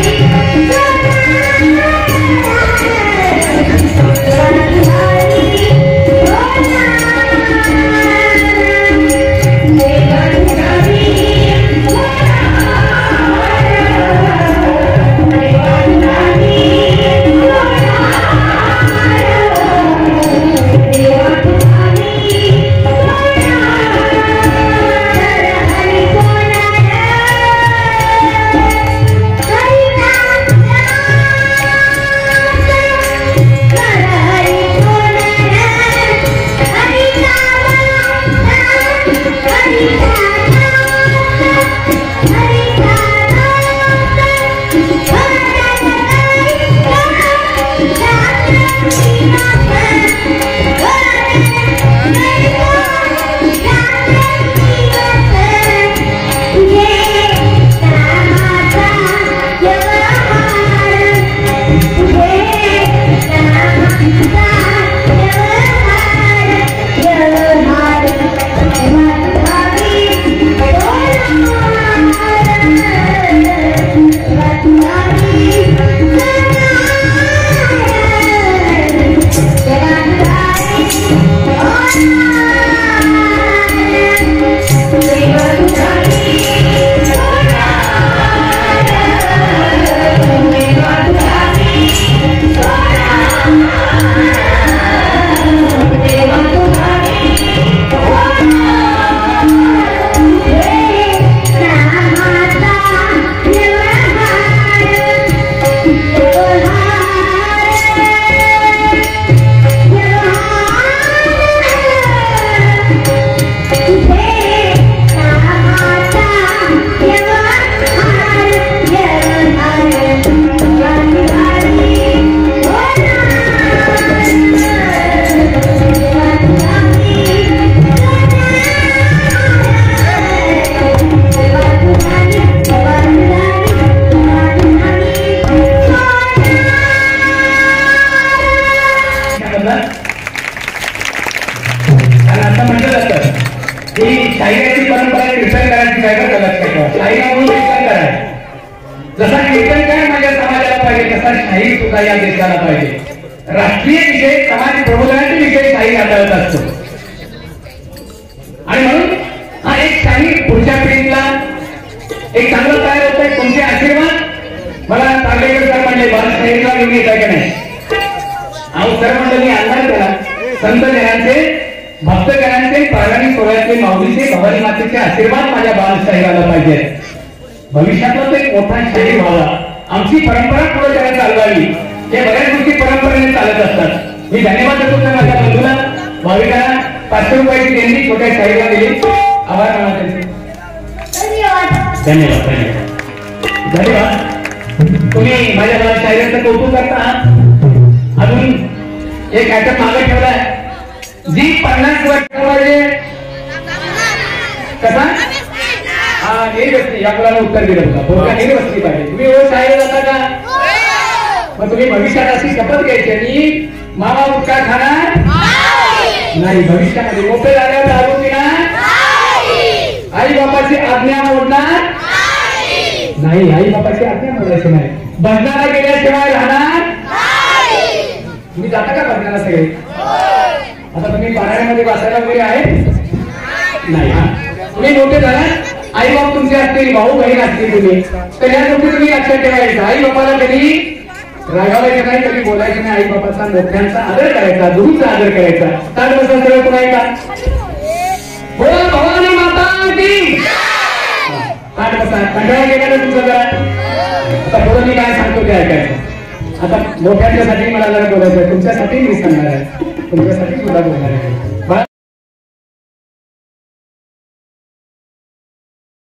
शाहिराची परंपरा कीर्तन करायची काय का लक्षात ठेवा. शाहिरा म्हणून कीर्तन करायचं. जसा कीर्तनकार माझ्या समाजाला पाहिजे तसा शाहीर सुद्धा या देशाला पाहिजे. राष्ट्रीय विषय समाज प्रबोधनाचे विषय शाहीर हाताळत असतो आणि म्हणून हा एक शाहीर पुढच्या पिढीला एक चांगलं तयार होत आहे. तुमचे आशीर्वाद मला तारलेकर सर म्हणले बालशाहीरला घेऊन येत आहे का नाही. अहो सर म्हणलं मी अंदाज केला संत जनांचे भक्तगणांचे प्राणी सोहळ्यातले माऊलीचे भवानी मातेचे आशीर्वाद माझ्या बालशाहीराला पाहिजे. भविष्यातला तो एक मोठा शाहीर व्हावा. आमची परंपरा पुढे त्याला चालवावी. हे बऱ्याच गोष्टी परंपरेने चालत असतात. मी धन्यवाद देतो माझ्या बंधूला भाविकांना 500 रुपयाची देणगी छोट्या शाहीरला दिली. आभार माना त्यांचे. धन्यवाद धन्यवाद धन्यवाद. तुम्ही माझ्या बालशाहीराचं कौतुक करता. अजून एक आयटम मागे ठेवलाय. जी 50 वर्ष कसा हा निर्वस्ती या मुलाला उत्तर दिलं होतं. बोलका निर्वस्ती पाहिजे. तुम्ही ओ शाळेला जाता का. मग तुम्ही भविष्यात अशी शपथ घ्यायची आणि मामा उत्कार खाणार नाही. भविष्यामध्ये मोठे झाल्यावर दारू पिणार आई बापाची आज्ञा मोडणार नाही. आई बापाची आज्ञा मोडायची नाही. बंधनाला गेल्याशिवाय राहणार. तुम्ही जाता का बंधनाला सगळे. आता तुम्ही पारायणामध्ये वाचायला वगैरे आहे नाही. हा तुम्ही मोठे झाला आई बाप तुमचे असतील भाऊ बहीण असतील तुम्ही तर या गोष्टी तुम्ही लक्षात ठेवायचं. आई बापाला कधी रागावायचं नाही कधी बोलायचं नाही. आई बापाचा मोठ्यांचा आदर करायचा गुरुचा आदर करायचा. ताट बसा सगळं पुन्हा ऐका. बोला भवानी माता की ताट बसा. कंटाळा गेला ना तुमचा जरा. आता पुढे मी काय सांगतो ते ऐकायचं. आता मोठ्यांच्यासाठी मला जरा बोलायचं तुमच्यासाठी मी सांगणार आहे. तुमच्यासाठी सुद्धा बोलणार आहे.